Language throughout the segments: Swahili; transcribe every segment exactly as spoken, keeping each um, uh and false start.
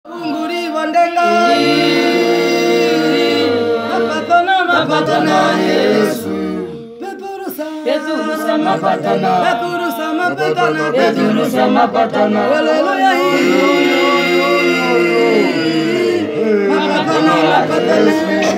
Unguri wandenga mapatana mapatana Yesu Peturusa Peturusa mapatana Peturusa mapatana Peturusa mapatana Haleluya mapatana mapatana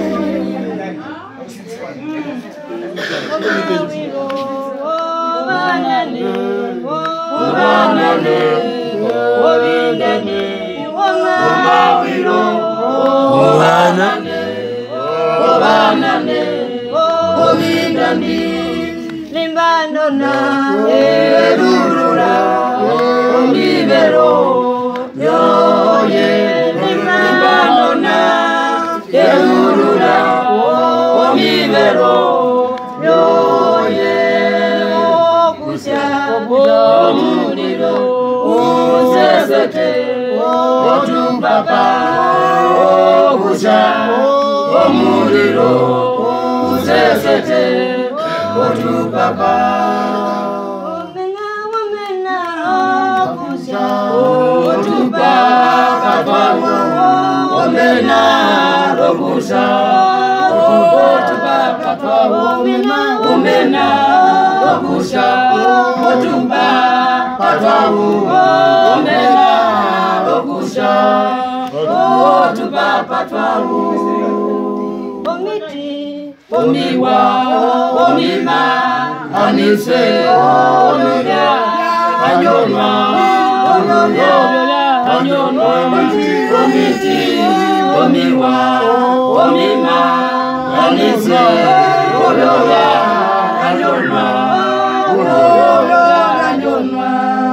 Wanane Wanane Wanane Omawiro, Owanane, Owanane, Omindani, Limbanona, Erurura, Omibero, Yoye, Limbanona, Erurura, Omibero, Yoye, Okusha, Omuriro, Usesete, Otu papa, Okusha, Omuriro, Usesete, Otu papa. Omena, omena, Okusha, Otu papa, omena, Okusha, Otu papa, omena, omena, Okusha, Otu papa, omena. Okusha, Otu papa twaru, Omiti, Omiwa, Omima, Anise, Onoya, Anyonwa, Onoya, Anyonwa, Omiti, Omiwa, Omima, Anise, Onoya, Anyonwa, Onoya, Anyonwa.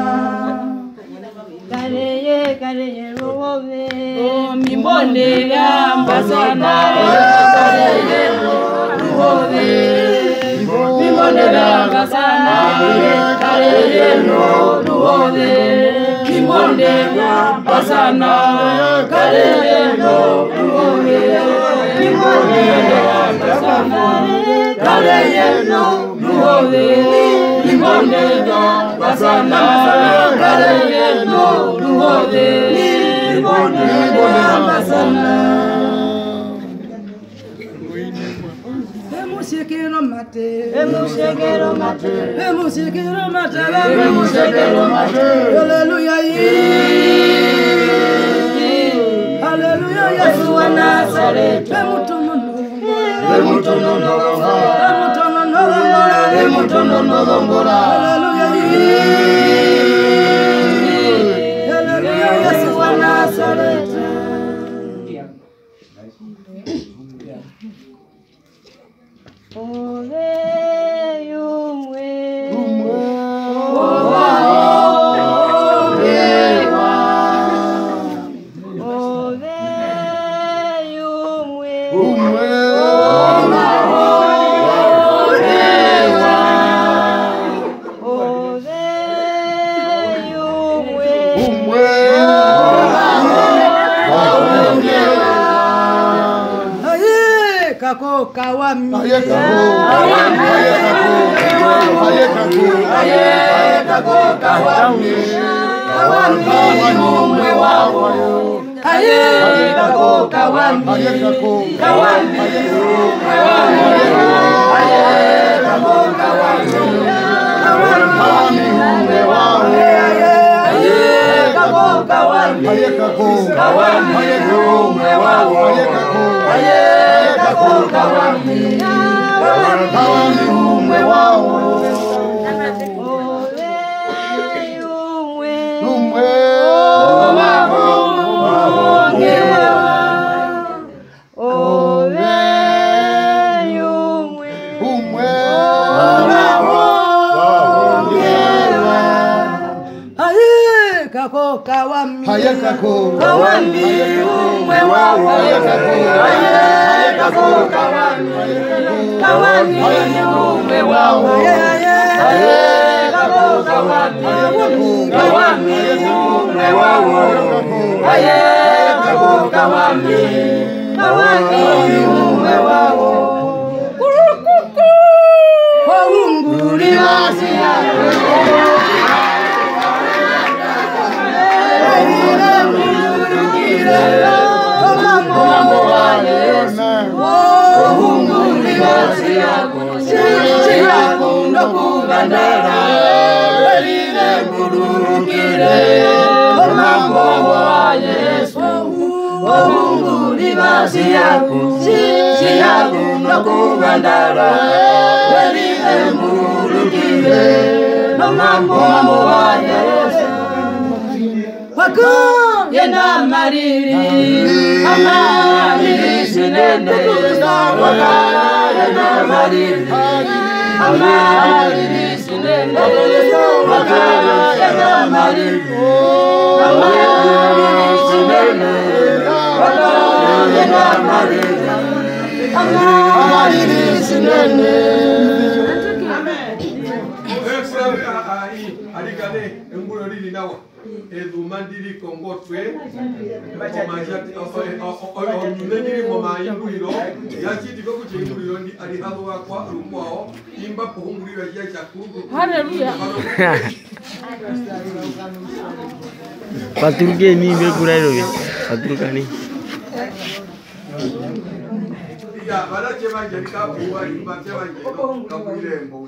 Kareye rowe, mimbonde ambasana, kareye rowe, mimbonde ambasana, kareye rowe, mimbonde ambasana, kareye rowe, mimbonde ambasana, kareye rowe, mimbonde ambasana, kareye rowe. Emushekero mate, emushekero mate, emushekero mate, emushekero mate. Hallelujah, hallelujah, Yesu wa Nazareth. Emutonono, emutonono, emutonono, emutonono, hallelujah. Yesu wa Nazareth. Ove yumwe, umwe, ova ovewa, ove yumwe, umwe, ova ovewa, ove yumwe, umwe. Kako kawami aye kako aye kako aye kako kawami kawami umwe wao aye kako kawami aye kako kawami umwe wao aye kako kawami kawami umwe wao aye kako kawami aye kako kawami umwe wao aye kako aye kawami, kawami umwe wao. Umwe wao ongewa. Ove umwe. Umwe wao ongewa. Aye kako kawami. Aye kako kawami umwe wao. Aye kako aye kako kawami, kawami umwe wao. Aye kako kawami, kawami umwe wao. Aye kako kawami, kawami umwe wao. Kurukuku, waunguri wasia. Aye kugandara Welile mburukire Omambo wa Yesu Ohungu libasi yaku Si yaku no kugandara Welile mburukire Omambo wa Yesu Wako yenda mariri Amariri sinene Waka yenda mariri Amariri sinene Waka yenda mariri Amariri sinene Waka yenda mariri Amariri sinene Alikale enguro lili nawa edu mandiri kongotwe komajati onyunengiri ngoma inguriro yakiti kokuche inguriro ndi alihalo wakwa rukwao imba pohunguriro ya chakuru haleluya Paturuke ni be kurairo be paturukani ya bala chema jerika buwa imba chema jero kabule mbo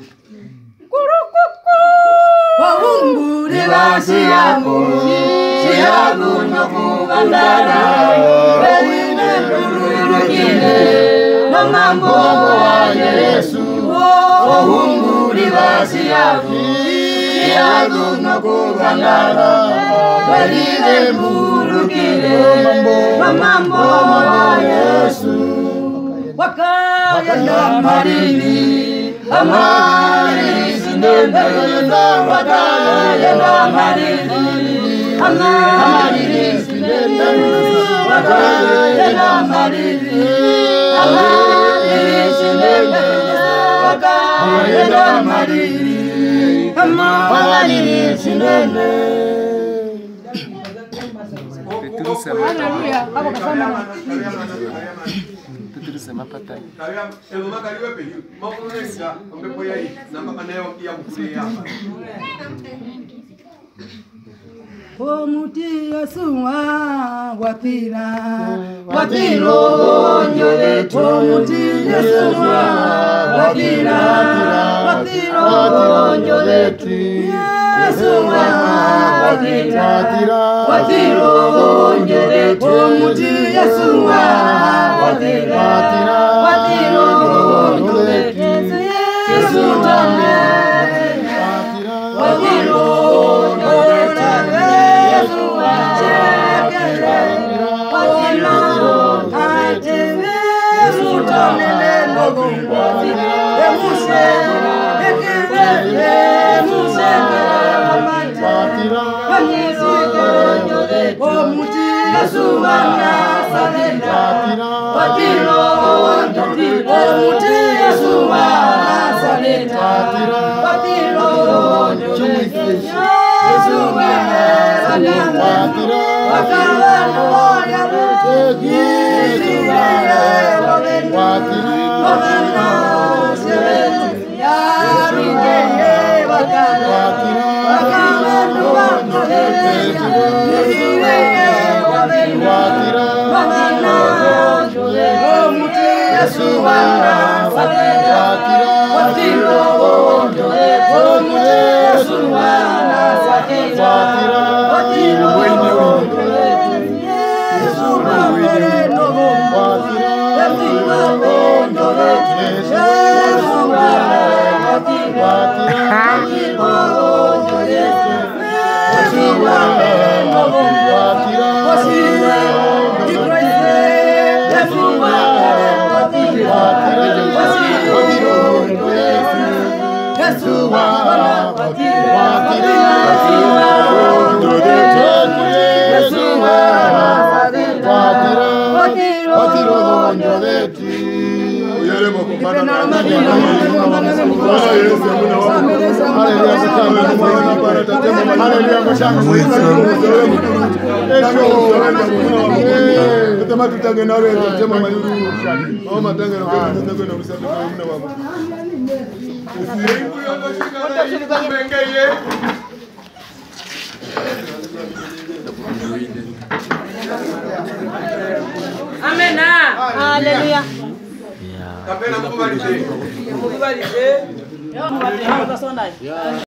Wahungu libasi yaku Si yaku no kugandara Welile mburukire Nomambo wa Yesu Wahungu libasi yaku Si yaku no kugandara Welile mburukire Nomambo wa Yesu Wakayenda mariri Amariri sinene Wakayenda mariri Amariri sinene Wakayenda mariri Amariri sinene Wakayenda mariri Amariri sinene Haleluya. Hapo kasema tulisema pata. Kaya eloma kaliwe pe. Mafunenga ombepo yai namba maneo ya mkuya. Omuti yasuwa wapira wapiro nyole omuti yasuwa wapira wapiro nyole yasuwa wapira wapiro nyole omuti yasuwa wapira wapiro nyole yasuwa wapiro nyole Hallelujah. Kapena mukubalize. Mukubalize. Yo,